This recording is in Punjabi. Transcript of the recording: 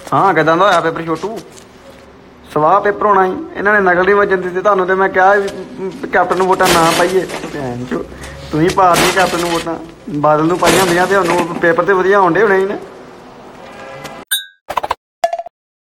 ਹਾਂ ਕਿੱਦਾਂ ਦਾ ਹੋਇਆ ਪੇਪਰ ਛੋਟੂ? ਸਵਾਹ ਪੇਪਰ ਹੋਣਾ ਸੀ। ਇਹਨਾਂ ਨੇ ਨਕਲ ਨਹੀਂ ਵੱਜਣ ਦਿੱਤੀ ਤੁਹਾਨੂੰ। ਤੇ ਮੈਂ ਕਿਹਾ ਕੈਪਟਨ ਨੂੰ ਵੋਟਾਂ ਨਾ ਪਾਈਏ। ਭੈਣ ਚੋ ਤੁਸੀਂ ਪਾ ਦਿਓ ਕੈਪਟਨ ਨੂੰ ਵੋਟਾਂ। ਬਾਦਲ ਨੂੰ ਪਾਈਆਂ ਹੁੰਦੀਆਂ ਤੇ ਉਹਨੂੰ ਪੇਪਰ ਤੇ ਵਧੀਆ ਆਉਂਦੇ ਹੋਣੇ ਸੀ ਨਾ।